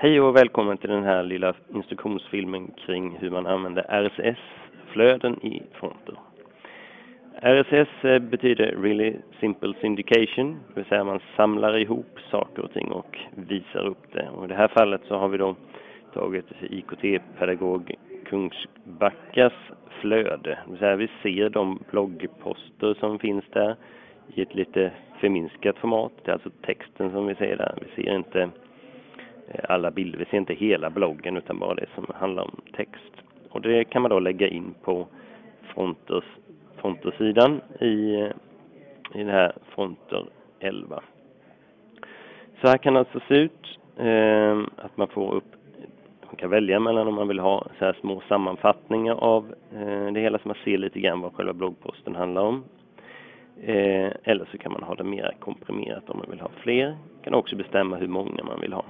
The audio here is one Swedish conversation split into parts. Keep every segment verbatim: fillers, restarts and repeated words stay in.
Hej och välkommen till den här lilla instruktionsfilmen kring hur man använder R S S-flöden i Fronter. R S S betyder Really Simple Syndication, det vill säga man samlar ihop saker och ting och visar upp det. Och i det här fallet så har vi då tagit I K T-pedagog Kungsbackas flöde. Det vill säga vi ser de bloggposter som finns där i ett lite förminskat format. Det är alltså texten som vi ser där. Vi ser inte alla bilder, vi ser inte hela bloggen utan bara det som handlar om text. Och det kan man då lägga in på Fronters, Fronter-sidan i, i den här Fronter elva. Så här kan det alltså se ut eh, att man får upp, man kan välja mellan om man vill ha så här små sammanfattningar av eh, det hela så man ser lite grann vad själva bloggposten handlar om. Eh, eller så kan man ha det mer komprimerat om man vill ha fler. Man kan också bestämma hur många man vill ha.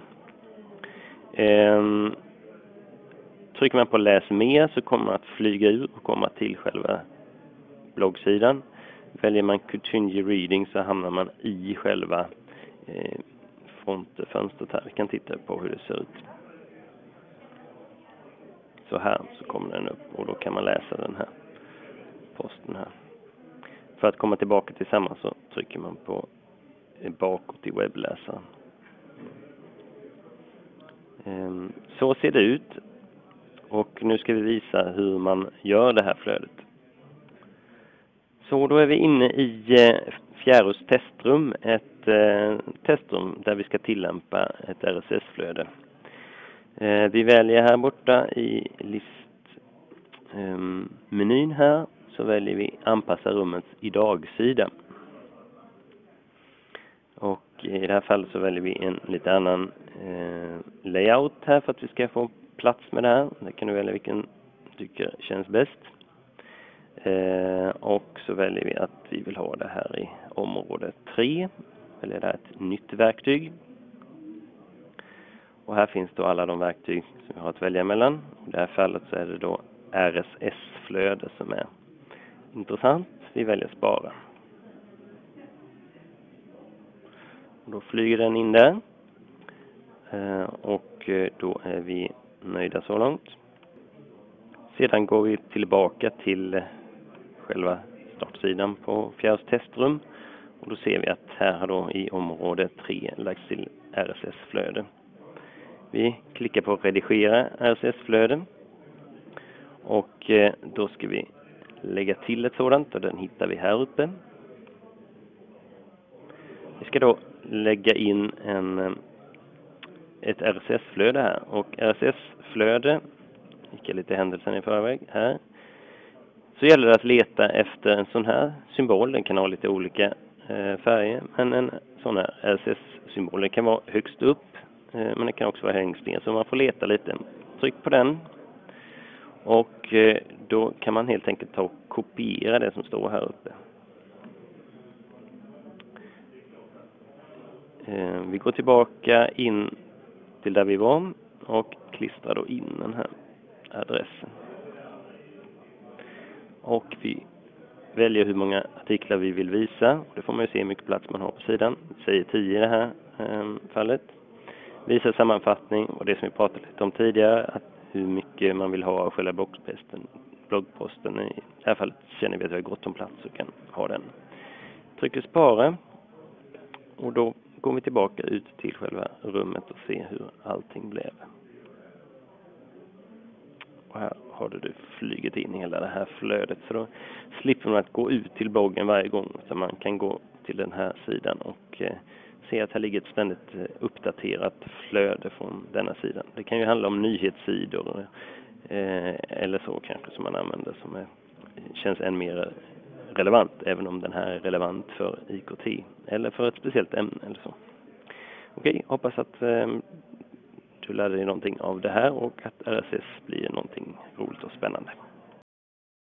Eh, trycker man på läs mer så kommer man att flyga ur och komma till själva bloggsidan. Väljer man continue reading så hamnar man i själva eh, frontfönstret här. Vi kan titta på hur det ser ut. Så här så kommer den upp och då kan man läsa den här posten här. För att komma tillbaka till samma så trycker man på bakåt i webbläsaren. Så ser det ut. Och nu ska vi visa hur man gör det här flödet. Så då är vi inne i Fjärus testrum. Ett testrum där vi ska tillämpa ett R S S-flöde. Vi väljer här borta i listmenyn här. Så väljer vi anpassa rummets idag-sida. Och i det här fallet så väljer vi en lite annan eh, layout här för att vi ska få plats med det här. Det kan du välja vilken du tycker känns bäst. Eh, och så väljer vi att vi vill ha det här i område tre. Väljer det här ett nytt verktyg. Och här finns då alla de verktyg som vi har att välja mellan. I det här fallet så är det då R S S-flöde som är intressant. Vi väljer spara. Och då flyger den in där. Eh, och då är vi nöjda så långt. Sedan går vi tillbaka till själva startsidan på Fjärus testrum. Och då ser vi att här har då i område tre lagts till R S S-flöde. Vi klickar på redigera R S S-flöde. Och eh, då ska vi lägga till ett sådant och den hittar vi här uppe. Vi ska då lägga in en, ett R S S-flöde här. Och R S S-flöde, gick jag lite händelsen i förväg här. Så gäller det att leta efter en sån här symbol. Den kan ha lite olika eh, färger. Men en sån här R S S-symbol, den kan vara högst upp. Eh, men den kan också vara längst ner. Så man får leta lite. Tryck på den. Och eh, då kan man helt enkelt ta och kopiera det som står här uppe. Vi går tillbaka in till där vi var och klistrar då in den här adressen. Och vi väljer hur många artiklar vi vill visa. Det får man ju se hur mycket plats man har på sidan. Vi säger tio i det här eh, fallet. Visa sammanfattning och det som vi pratade lite om tidigare. Att hur mycket man vill ha av själva bloggposten. bloggposten. I det här fallet känner vi att vi har gott om plats och kan ha den. Trycker spara. Och då går vi tillbaka ut till själva rummet och ser hur allting blev. Och här har du flugit in hela det här flödet. Så då slipper man att gå ut till bloggen varje gång. Så man kan gå till den här sidan och eh, se att här ligger ett ständigt uppdaterat flöde från denna sidan. Det kan ju handla om nyhetssidor eh, eller så kanske som man använder som är, känns än mer relevant, även om den här är relevant för I K T eller för ett speciellt ämne eller så. Okej, hoppas att eh, du lärde dig någonting av det här och att R S S blir någonting roligt och spännande.